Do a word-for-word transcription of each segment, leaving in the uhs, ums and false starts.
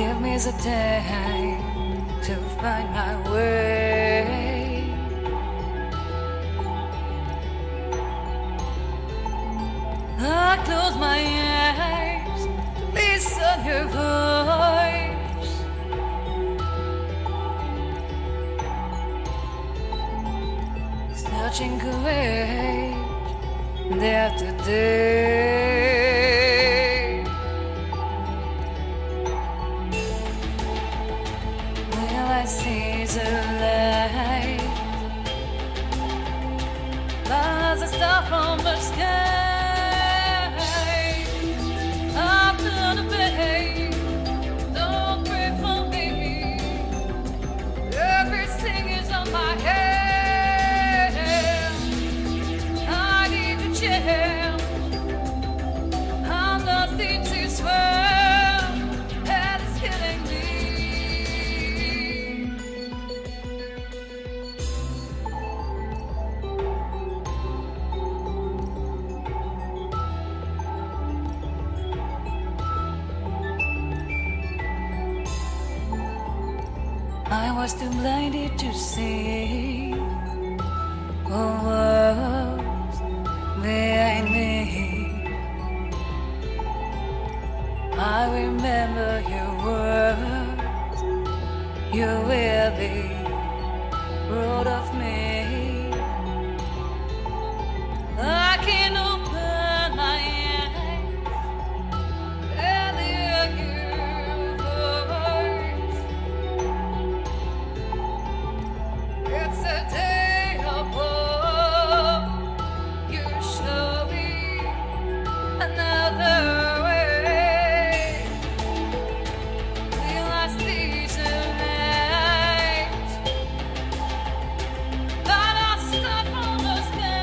Give me the time to find my way. I close my eyes to listen your voice. Searching courage day after day. I see the light, as a star from the sky. Up to the bay, don't pray for me. Everything is on my head. I need a chance. I'm lost in this world, and it's killing me. I was too blinded to see what was behind me. I remember your words, you will be proud of me. I can open my eyes and hear your voice. It's a day of hope. You show me another way. Will I see the light that I start from the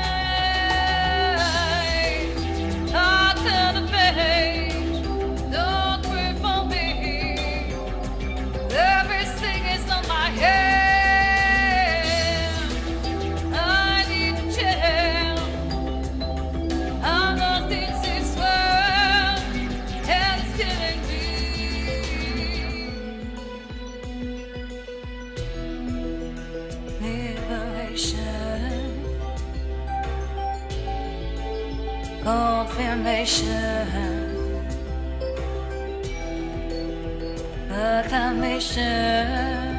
sky? I'll turn the page, don't wait for me. Everything is on my head. Confirmation, acclamation.